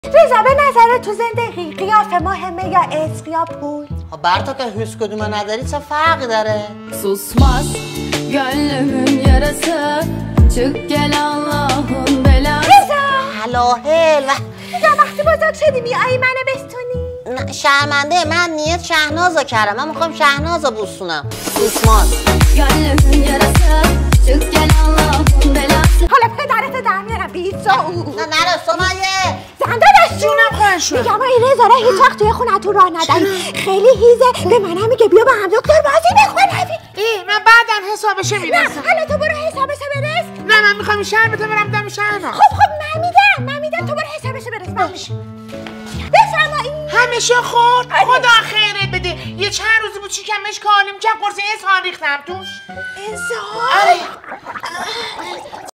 رضا به نظر تو زندگی قیافه مهمه یا عشق یا پول؟ بر تو که هیچ کدوم نداری چه فرقی داره؟ Susmaz gönlümün yarası çık gel Allah'ın belası. رضا حلاهل رضا وقتی بزرگ شدی میایی منو بستونی؟ نه شرمنده من نیت شهنازو کردم، من میخوام شهنازو بوسونم. سوسماز Gönlümün yarası çık gel Allah'ın belası. حالا پدرت در میارم بیزا او نه نره سمیه زنده دست جونم خواهش میگم این رضا را هیچ وقت توی خونتون راه نداری، خیلی هیزه، به منم میگه بیا با هم دکتر بازی بکنم. من بعدم حسابشه نه میرسم. حالا تو برو حسابشو برس. نه من میخوام این شربتو برم دم شهرها. خب من میدم تو برو حسابشو برس. من میشه بفرمایید. همیشه خورد خدا خیرت بده. یه چند روزی بود چیکمش کالیم کرد قرص اسهال ریختم توش. انسان